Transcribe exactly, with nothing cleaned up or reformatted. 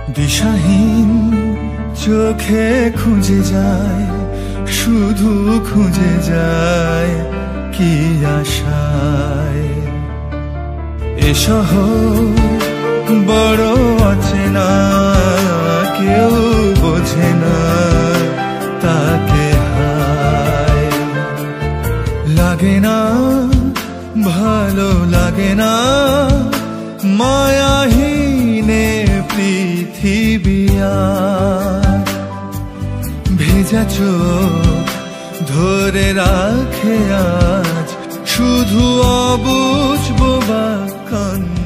দিশাহীন চোখে খুঁজে যায়, শুধু খুঁজে যায় কি আশায়। এ শহর বড় অচেনা, কেউ বোঝে না তাকে হায়। লাগে না ভালো লাগে না মায়াহীনে পৃথিবী আর। ভেজা চোখ ধরে রাখে আজ শুধু অবুঝ বোবা কান্না।